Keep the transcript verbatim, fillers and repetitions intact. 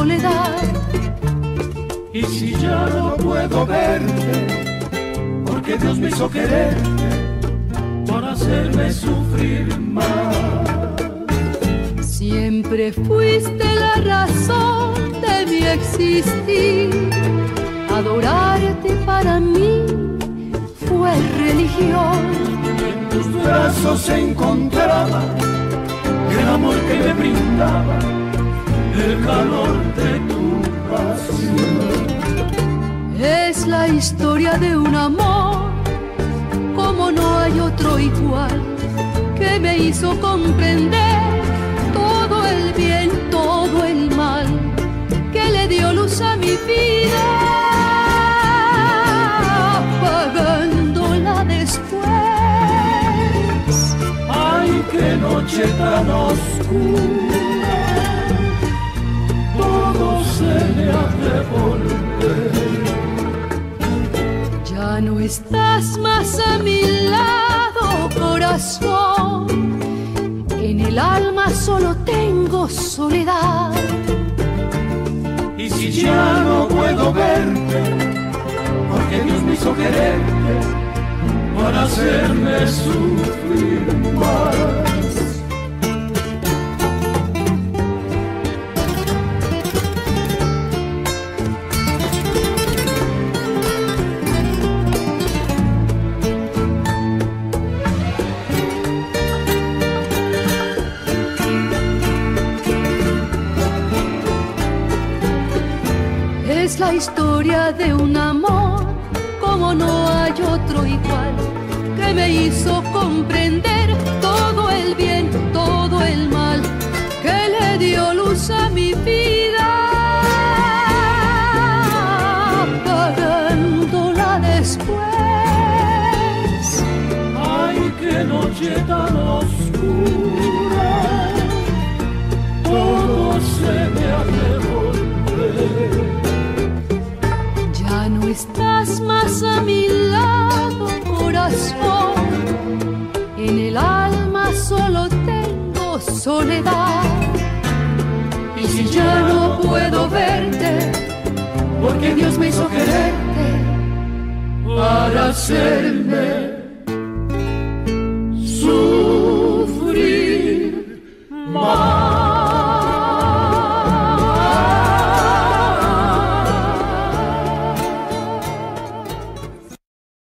soledad. Y si ya no puedo verte, porque Dios me hizo quererte para hacerme sufrir más. Siempre fuiste la razón de mi existir. Adorarte para mí fue religión. En tus brazos se encontraba el amor que me brindaba, el calor de tu pasión. Es la historia de un amor como no hay otro igual, que me hizo comprender todo el bien, todo el mal, que le dio luz a mi vida, apagándola después. Ay, qué noche tan oscura, todo se me ha de volver. Ya no estás más a mi lado, corazón. En el alma solo tengo soledad. Y si ya no puedo verte, porque Dios me hizo quererte para hacerme sufrir más. Es la historia de un amor como no hay otro igual, que me hizo comprender todo el bien, todo el mal, que le dio luz a mi vida, apagándola después. Ay, qué noche tan oscura, todo se me ha de volver. Ya no estás más a mi lado, corazón. En el alma solo tengo soledad. Y si ya no puedo verte, porque Dios me hizo quererte para hacerme